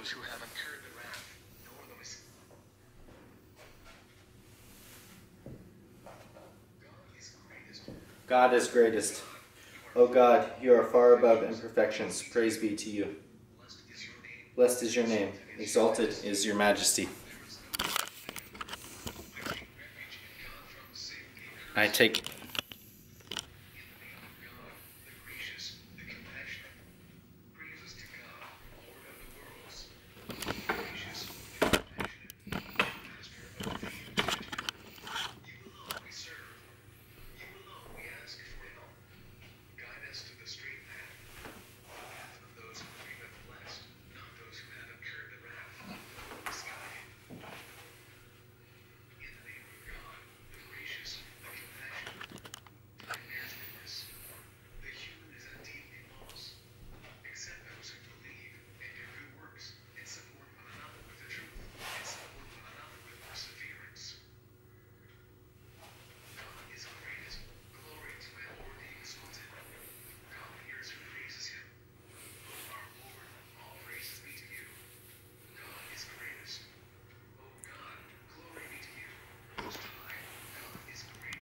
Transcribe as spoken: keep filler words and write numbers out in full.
those who have incurred the wrath, nor those. God is greatest. O God, you are far above imperfections. Praise be to you. Blessed is your name. Exalted is your majesty. I take